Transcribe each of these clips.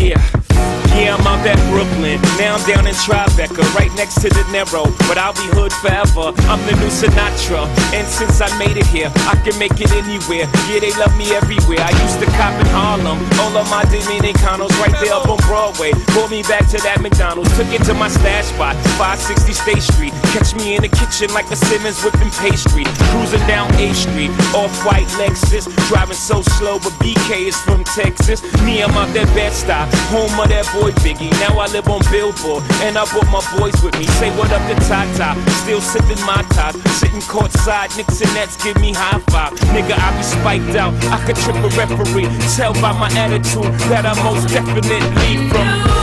Yeah. Yeah, I'm out at Brooklyn, now I'm down in Tribeca, right next to De Niro, but I'll be hood forever, I'm the new Sinatra, and since I made it here, I can make it anywhere, yeah, they love me everywhere, I used to cop in Harlem, all of my Dominicanos right there up on Broadway, pulled me back to that McDonald's, took it to my stash spot, 560 State Street, catch me in the kitchen like a Simmons whipping pastry, cruising down A Street, off-white Lexus, driving so slow, but BK is from Texas, me, I'm out that Bed-Stuy, home of that boy Biggie, now I live on Billboard, and I brought my boys with me. Say what up to Tata, still sipping my top, sitting courtside, Knicks and Nets give me high five. Nigga, I be spiked out, I could trip a referee. Tell by my attitude that I most definitely from.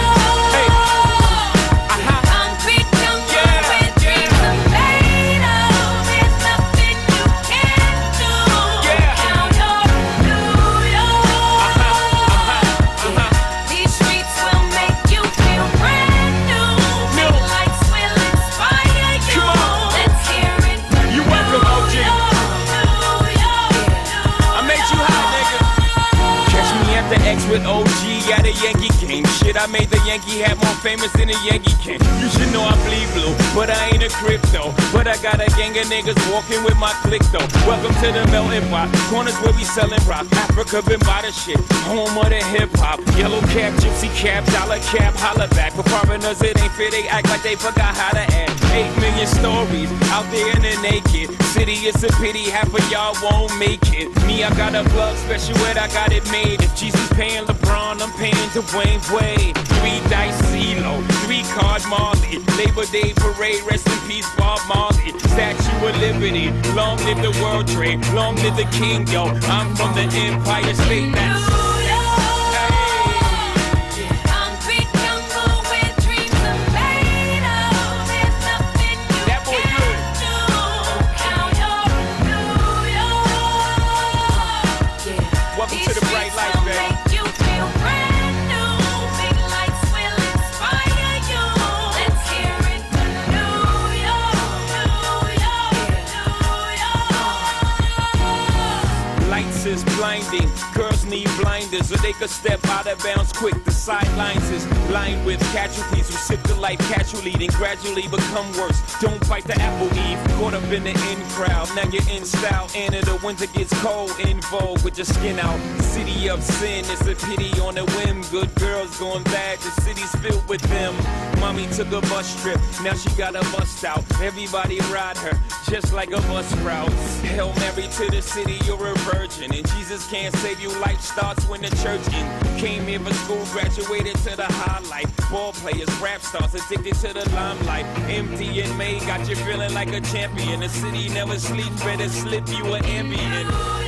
With OG at a Yankee game. Shit, I made the Yankee hat more famous than a Yankee can. You should know I bleed blue, but I ain't a crypto. But I got a gang of niggas walking with my click though. Welcome to the melting pot, corners where we sellin' rock. Africa been by the shit, home of the hip hop. Yellow cap, gypsy cap, dollar cap, holla back. For foreigners it ain't fair, they act like they forgot how to act. 8 million stories out there in the naked city. It's a pity half of y'all won't make it. Me, I got a plug special ed, I got it made. If Jesus paying LeBron, I'm paying Dwayne Wade. 3 dice CeeLo, 3 card Marley. Labor Day parade, rest in peace Bob Marley. Statue of Liberty, long live the World Trade, long live the King, yo. I'm from the Empire State, that's is blinding. Girls need blinders so they could step out of bounds quick. The sidelines is lined with casualties who sip the life casually, then gradually become worse. Don't bite the apple eve, caught up in the in crowd. Now you're in style, and the winter gets cold. In vogue with your skin out. City of sin, it's a pity on a whim. Good girls going bad, the city's filled with them. Mommy took a bus trip, now she got a bust out. Everybody ride her, just like a bus route. Hail Mary to the city, you're a virgin. And Jesus can't save you, life starts when the church in. Came here for school, graduated to the highlight. Ball players, rap stars, addicted to the limelight. Empty and May got you feeling like a champion. The city never sleep, better slip you an Ambien.